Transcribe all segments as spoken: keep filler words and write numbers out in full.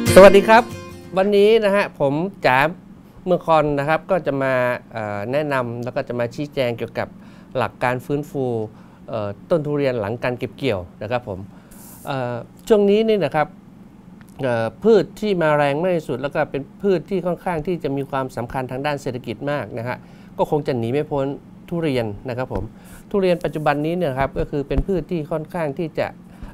สวัสดีครับวันนี้นะฮะผมจ๋าเมืองคอนนะครับก็จะมาแนะนำแล้วก็จะมาชี้แจงเกี่ยวกับหลักการฟื้นฟูต้นทุเรียนหลังการเก็บเกี่ยวนะครับผมช่วงนี้นี่นะครับพืชที่มาแรงมากที่สุดแล้วก็เป็นพืชที่ค่อนข้างที่จะมีความสำคัญทางด้านเศรษฐกิจมากนะฮะก็คงจะหนีไม่พ้นทุเรียนนะครับผมทุเรียนปัจจุบันนี้เนี่ยครับก็คือเป็นพืชที่ค่อนข้างที่จะ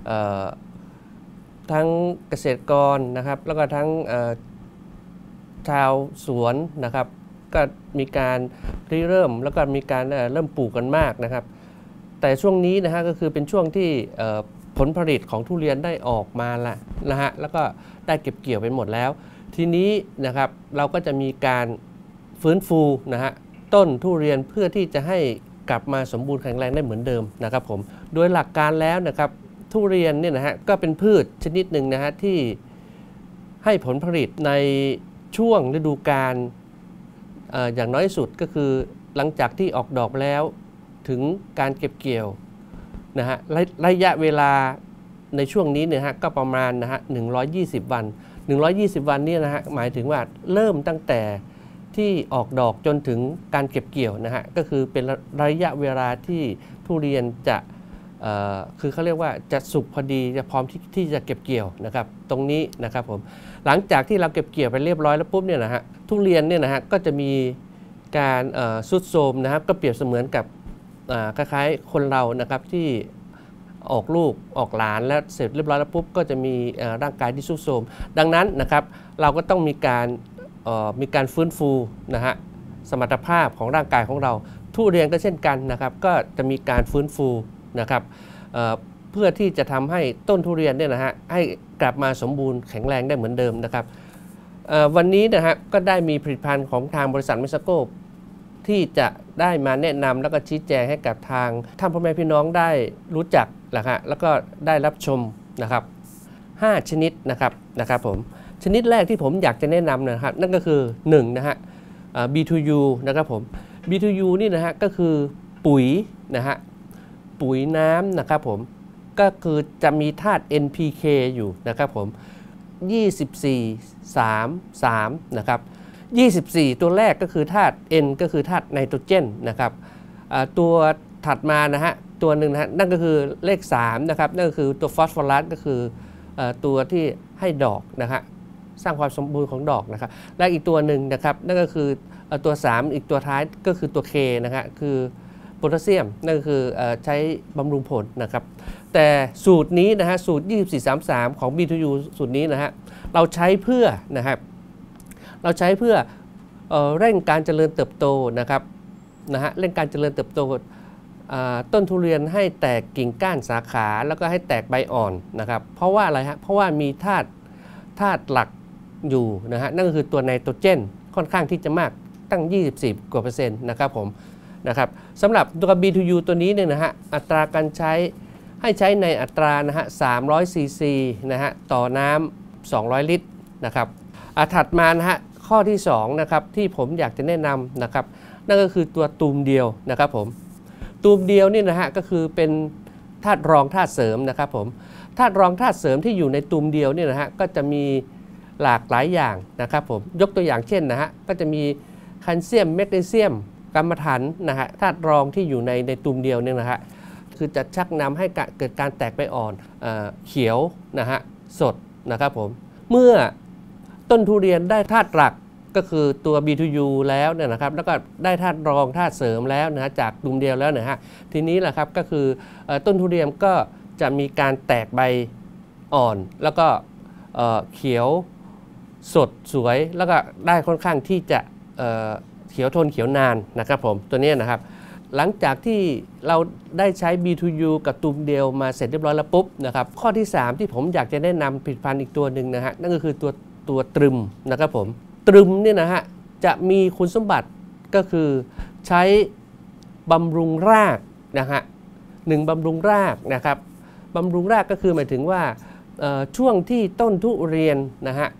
ทั้งเกษตรกรนะครับแล้วก็ทั้งชาวสวนนะครับก็มีการริเริ่มแล้วก็มีการเริ่มปลูกกันมากนะครับแต่ช่วงนี้นะฮะก็คือเป็นช่วงที่ผลผลิตของทุเรียนได้ออกมาแล้วนะฮะแล้วก็ได้เก็บเกี่ยวไปหมดแล้วทีนี้นะครับเราก็จะมีการฟื้นฟูนะฮะต้นทุเรียนเพื่อที่จะให้กลับมาสมบูรณ์แข็งแรงได้เหมือนเดิมนะครับผมโดยหลักการแล้วนะครับทุเรียนเนี่ยนะฮะก็เป็นพืชชนิดหนึ่งนะฮะที่ให้ผลผลิตในช่วงฤดูกาล อ, อย่างน้อยสุดก็คือหลังจากที่ออกดอกแล้วถึงการเก็บเกี่ยวนะฮะ ระ, ระยะเวลาในช่วงนี้เนี่ยฮะก็ประมาณนะฮะหนึ่งร้อยยี่สิบวันหนึ่งร้อยยี่สิบวันนี่นะฮะหมายถึงว่าเริ่มตั้งแต่ที่ออกดอกจนถึงการเก็บเกี่ยวนะฮะก็คือเป็นระยะเวลาที่ทุเรียนจะคือเขาเรียกว่าจะสุกพอดีจะพร้อมที่ที่จะเก็บเกี่ยวนะครับตรงนี้นะครับผมหลังจากที่เราเก็บเกี่ยวไปเรียบร้อยแล้วปุ๊บเนี่ยนะฮะทุเรียนเนี่ยนะฮะก็จะมีการทรุดโทรมนะครับก็เปรียบเสมือนกับคล้ายๆคนเรานะครับที่ออกลูกออกหลานแล้วเสร็จเรียบร้อยแล้วปุ๊บก็จะมีร่างกายที่ทรุดโทรมดังนั้นนะครับเราก็ต้องมีการมีการฟื้นฟูนะฮะสมรรถภาพของร่างกายของเราทุเรียนก็เช่นกันนะครับก็จะมีการฟื้นฟูนะครับ เ, เพื่อที่จะทำให้ต้นทุเรียนเนี่ยนะฮะให้กลับมาสมบูรณ์แข็งแรงได้เหมือนเดิมนะครับวันนี้นะฮะก็ได้มีผลิตภัณฑ์ของทางบริษัทเมสโกที่จะได้มาแนะนำแล้วก็ชี้แจงให้กับทางท่านพ่อแม่พี่น้องได้รู้จักนะฮะแล้วก็ได้รับชมนะครับห้าชนิดนะครับนะครับผมชนิดแรกที่ผมอยากจะแนะนำนะครับนั่นก็คือหนึ่งนะฮะ บี ทู ยู นะครับผม บี ทู ยู นี่นะฮะก็คือปุ๋ยนะฮะปุ๋ยน้ำนะครับผมก็คือจะมีธาตุ เอ็น พี เค อยู่นะครับผมยี่สิบสี่ สาม สามนะครับยี่สิบสี่ตัวแรกก็คือธาตุ N ก็คือธาตุไนโตรเจนนะครับตัวถัดมานะฮะตัวหนึ่งนะฮะนั่นก็คือเลขสามนะครับนั่นก็คือตัวฟอสฟอรัสก็คือตัวที่ให้ดอกนะฮะสร้างความสมบูรณ์ของดอกนะครับและอีกตัวหนึ่งนะครับนั่นก็คือตัวสามอีกตัวท้ายก็คือตัว K นะฮะคือโพแทสเซียมนั่นก็คือใช้บำรุงผลนะครับแต่สูตรนี้นะฮะสูตรยี่สิบสี่ สาม สามของ บี ทู ยู สูตรนี้นะฮะเราใช้เพื่อนะครับเราใช้เพื่อเร่งการเจริญเติบโตนะครับนะฮะเร่งการเจริญเติบโตต้นทุเรียนให้แตกกิ่งก้านสาขาแล้วก็ให้แตกใบอ่อนนะครับเพราะว่าอะไรฮะเพราะว่ามีธาตุธาตุหลักอยู่นะฮะนั่นก็คือตัวไนโตรเจนค่อนข้างที่จะมากตั้งยี่สิบสี่กว่าเปอร์เซ็นต์นะครับผมนะครับสำหรับตัว บี ทู ยู ตัวนี้เนี่ยนะฮะอัตราการใช้ให้ใช้ในอัตรานะฮะสามร้อยซีซีนะฮะต่อน้ำสองร้อยลิตรนะครับถัดมานะฮะข้อที่สองนะครับที่ผมอยากจะแนะนำนะครับนั่นก็คือตัวตูมเดียวนะครับผมตูมเดียวนี่นะฮะก็คือเป็นธาตุรองธาตุเสริมนะครับผมธาตุรองธาตุเสริมที่อยู่ในตูมเดียวนี่นะฮะก็จะมีหลากหลายอย่างนะครับผมยกตัวอย่างเช่นนะฮะก็จะมีแคลเซียมแมกนีเซียมกรรมฐานนะฮะธาตุรองที่อยู่ในในตูมเดียวเนี่ยนะฮะคือจะชักนำให้เกิดการแตกใบอ่อนเอ่อเขียวนะฮะสดนะครับผมเมื่อต้นทุเรียนได้ธาตุหลักก็คือตัว บี ทู ยู แล้วเนี่ยนะครับแล้วก็ได้ธาตุรองธาตุเสริมแล้วนะฮะจากตูมเดียวแล้วนะฮะทีนี้แหละครับก็คือต้นทุเรียนก็จะมีการแตกใบอ่อนแล้วก็เอ่อเขียวสดสวยแล้วก็ได้ค่อนข้างที่จะเอ่อเขียวทนเขียวนานนะครับผมตัวนี้นะครับหลังจากที่เราได้ใช้ บี ทู ยู กับตูมเดียวมาเสร็จเรียบร้อยแล้วปุ๊บนะครับข้อที่สามที่ผมอยากจะแนะนำผลิตภัณฑ์อีกตัวหนึ่งนะฮะนั่นก็คือตัวตัวตรึมนะครับผมตรึมเนี่ยนะฮะจะมีคุณสมบัติก็คือใช้บำรุงรากนะฮะหนึ่งบำรุงรากนะครับบำรุงรากก็คือหมายถึงว่าช่วงที่ต้นทุเรียนนะฮะ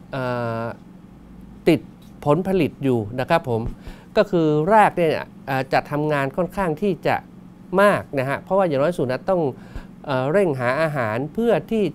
ติดผลผลิตอยู่นะครับผมก็คือรากเนี่ยจะทำงานค่อนข้างที่จะมากนะฮะเพราะว่าอย่างน้อยสุดนะต้องเร่งหาอาหารเพื่อที่จะ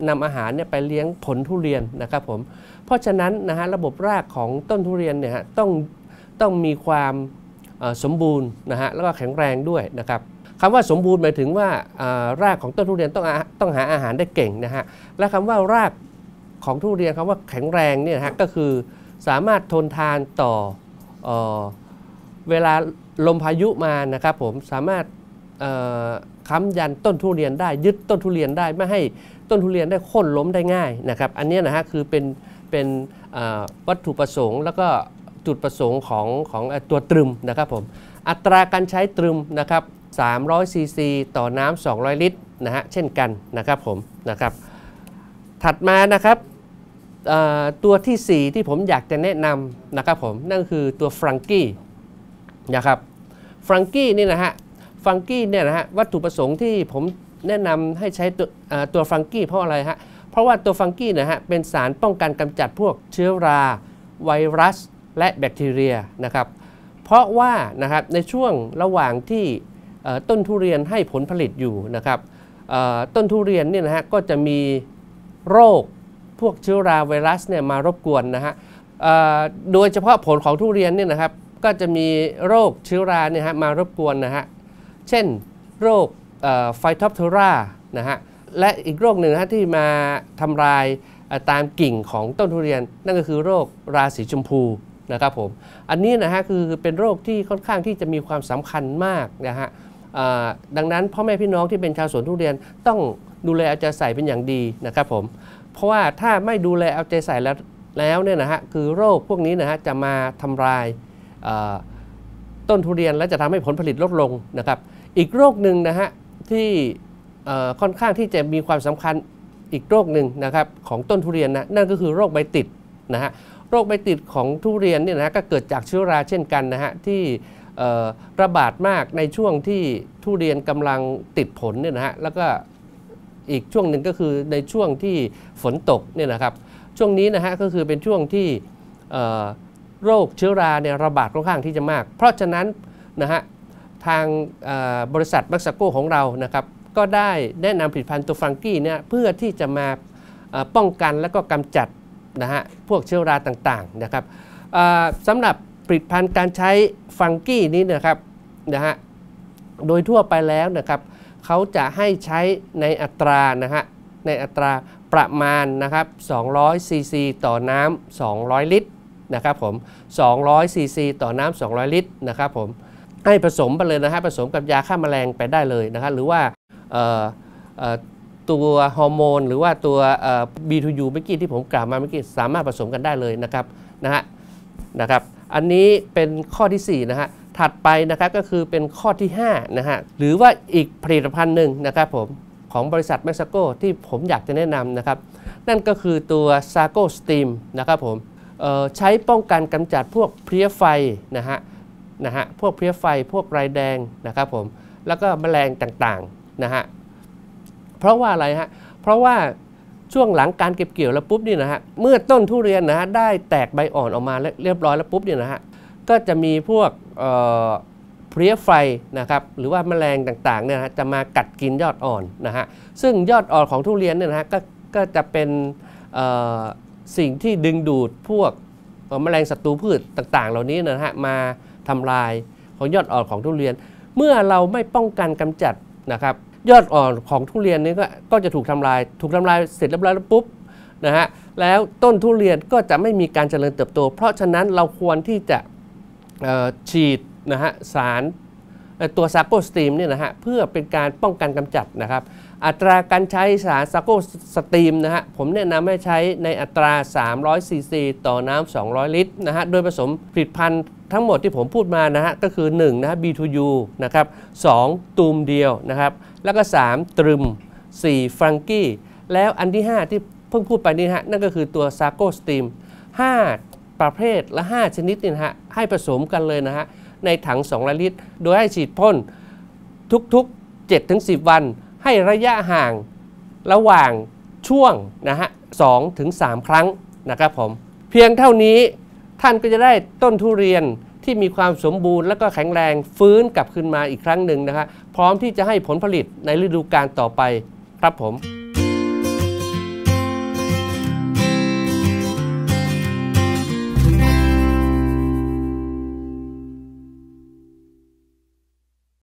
นำอาหารเนี่ยไปเลี้ยงผลทุเรียนนะครับผมเพราะฉะนั้นนะฮะระบบรากของต้นทุเรียนเนี่ยต้องต้องมีความสมบูรณ์นะฮะแล้วก็แข็งแรงด้วยนะครับคำว่าสมบูรณ์หมายถึงว่ารากของต้นทุเรียนต้องต้องหาอาหารได้เก่งนะฮะและคำว่ารากของทุเรียนคำว่าแข็งแรงเนี่ยนะฮะก็คือสามารถทนทานต่อเอ่อเวลาลมพายุมานะครับผมสามารถค้ำยันต้นทุเรียนได้ยึดต้นทุเรียนได้ไม่ให้ต้นทุเรียนได้โค่นล้มได้ง่ายนะครับอันนี้นะฮะคือเป็นเป็นวัตถุประสงค์แล้วก็จุดประสงค์ของของตัวตรึมนะครับผมอัตราการใช้ตรึมนะครับสามร้อยซีซีต่อน้ำสองร้อยลิตรนะฮะเช่นกันนะครับผมนะครับถัดมานะครับตัวที่สี่ที่ผมอยากจะแนะนำนะครับผมนั่นคือตัวฟรังกี้นะครับฟรังกี้นี่นะฮะฟรังกี้เนี่ยนะฮะวัตถุประสงค์ที่ผมแนะนำให้ใช้ตัวตัวฟรังกี้เพราะอะไรฮะเพราะว่าตัวฟรังกี้นะฮะเป็นสารป้องกันกำจัดพวกเชื้อราไวรัสและแบคทีเรียนะครับเพราะว่านะครับในช่วงระหว่างที่ต้นทุเรียนให้ผลผลิตอยู่นะครับต้นทุเรียนเนี่ยนะฮะก็จะมีโรคพวกเชื้อราไวรัสเนี่ยมารบกวนนะฮะโดยเฉพาะผลของทุเรียนเนี่ยนะครับก็จะมีโรคเชื้อราเนี่ยฮะมารบกวนนะฮะเช่นโรคไฟท็อปเทอรานะฮะและอีกโรคหนึ่งนะที่มาทำลายตามกิ่งของต้นทุเรียนนั่นก็คือโรคราสีชมพูนะครับผมอันนี้นะฮะคือเป็นโรคที่ค่อนข้างที่จะมีความสำคัญมากนะฮะดังนั้นพ่อแม่พี่น้องที่เป็นชาวสวนทุเรียนต้องดูแลเอาใจใส่เป็นอย่างดีนะครับผมเพราะว่าถ้าไม่ดูแลเอาใจใส่แล้วแล้วเนี่ยนะฮะคือโรคพวกนี้นะฮะจะมาทำลายต้นทุเรียนและจะทำให้ผลผลิตลดลงนะครับอีกโรคหนึ่งนะฮะที่ค่อนข้างที่จะมีความสำคัญอีกโรคหนึ่งนะครับของต้นทุเรียนนะนั่นก็คือโรคใบติดนะฮะโรคใบติดของทุเรียนเนี่ยนะก็เกิดจากเชื้อราเช่นกันนะฮะที่ระบาดมากในช่วงที่ทุเรียนกำลังติดผลเนี่ยนะฮะแล้วก็อีกช่วงหนึ่งก็คือในช่วงที่ฝนตกเนี่ยนะครับช่วงนี้นะฮะก็คือเป็นช่วงที่โรคเชื้อราเนี่ยระบาดค่อนข้างที่จะมากเพราะฉะนั้นนะฮะทางบริษัทแม็กซาโกของเรานะครับก็ได้แนะนำผลิตภัณฑ์ตัวฟรังกี้เนี่ยเพื่อที่จะมาป้องกันและก็กำจัดนะฮะพวกเชื้อราต่างๆนะครับสำหรับผลิตภัณฑ์การใช้ฟรังกี้นี้นะครับนะฮะโดยทั่วไปแล้วนะครับเขาจะให้ใช้ในอัตรานะฮะในอัตราประมาณนะครับสองร้อยซีซีต่อน้ำสองร้อยลิตรนะครับผมสองร้อยซีซีต่อน้ำสองร้อยลิตรนะครับผมให้ผสมไปเลยนะฮะผสมกับยาฆ่าแมลงไปได้เลยนะครับหรือว่าตัวฮอร์โมนหรือว่าตัว บี ทู ยู เมื่อกี้ที่ผมกล่าวมาเมื่อกี้สามารถผสมกันได้เลยนะครับนะฮะนะครับอันนี้เป็นข้อที่สี่นะฮะถัดไปนะครับก็คือเป็นข้อที่ห้านะฮะหรือว่าอีกผลิตภัณฑ์หนึ่งนะครับผมของบริษัทแม็กซาโกที่ผมอยากจะแนะนำนะครับนั่นก็คือตัวซาโกสตีมนะครับผมใช้ป้องกันกำจัดพวกเพลี้ยไฟนะฮะนะฮะพวกเพลี้ยไฟพวกไรแดงนะครับผมแล้วก็แมลงต่างๆนะฮะเพราะว่าอะไรฮะเพราะว่าช่วงหลังการเก็บเกี่ยวแล้วปุ๊บนี่นะฮะเมื่อต้นทุเรียนนะฮะได้แตกใบอ่อนออกมาเรียบร้อยแล้วปุ๊บเนี่ยนะฮะก็จะมีพวกเพลี้ยไฟนะครับหรือว่าแมลงต่างๆเนี่ยนะจะมากัดกินยอดอ่อนนะฮะซึ่งยอดอ่อนของทุเรียนเนี่ยนะฮะก็ก็จะเป็นสิ่งที่ดึงดูดพวกแมลงศัตรูพืชต่างๆเหล่านี้นะฮะมาทำลายของยอดอ่อนของทุเรียนเมื่อเราไม่ป้องกันกำจัดนะครับยอดอ่อนของทุเรียนนี้ก็ก็จะถูกทำลายถูกทำลายเสร็จเรียบร้อยแล้วปุ๊บนะฮะแล้วต้นทุเรียนก็จะไม่มีการเจริญเติบโตเพราะฉะนั้นเราควรที่จะฉีดนะฮะสารตัวซาโกสตีมเนี่ยนะฮะเพื่อเป็นการป้องกันกำจัดนะครับอัตราการใช้สารซาโกสตีมนะฮะผมแนะนำให้ใช้ในอัตราสามร้อยซีซีต่อน้ำสองร้อยลิตรนะฮะโดยผสมผลิตภัณฑ์ทั้งหมดที่ผมพูดมานะฮะก็คือหนึ่งนะฮะ บี ทู ยู นะครับสองตูมเดียวนะครับแล้วก็สามตรึมสี่ฟรังกี้แล้วอันที่ห้าที่เพิ่งพูดไปนี่ฮะนั่นก็คือตัวซาโกสตีมห้าประเภทและห้าชนิดนี่นะฮะให้ผสมกันเลยนะฮะในถังสองร้อยลิตรโดยให้ฉีดพ่นทุกๆ เจ็ดถึงสิบ วันให้ระยะห่างระหว่างช่วงนะฮะสองถึงสามครั้งนะครับผมเพียงเท่านี้ท่านก็จะได้ต้นทุเรียนที่มีความสมบูรณ์และก็แข็งแรงฟื้นกลับขึ้นมาอีกครั้งหนึ่งนะฮะพร้อมที่จะให้ผลผลิตในฤดูกาลต่อไปครับผม